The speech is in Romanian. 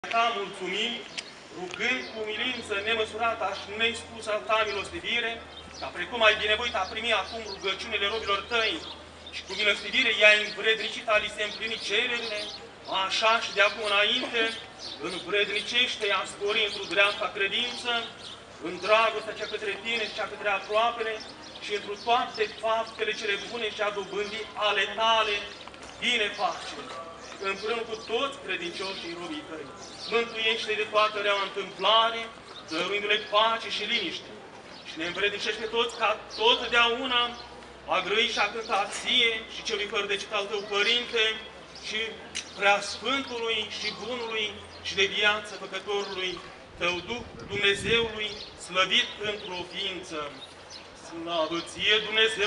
Ta mulțumim, rugând cu umilință nemăsurată și nespusă al ta milostivire, ca precum ai binevoit a primi acum rugăciunile robilor tăi și cu milostivire i-ai învrednicit a li se împlini cererile, așa și de acum înainte, învrednicește-i a spori într-o dreapta credință, în dragostea cea către tine și cea către aproapele și într toate faptele cele bune și a dobândii ale tale, bine face, împreună cu toți credincioșii robii tăi. Mântuiește de toată reaua întâmplare, dăruindu-le pace și liniște. Și ne învrednicește toți ca totdeauna a grăi și a cânta ție și celui fără de cet al tău, Părinte, și Preasfântului și Bunului și de viață Făcătorului tău Duh, Dumnezeului, slăvit într-o ființă. Slavă ție, Dumnezeu!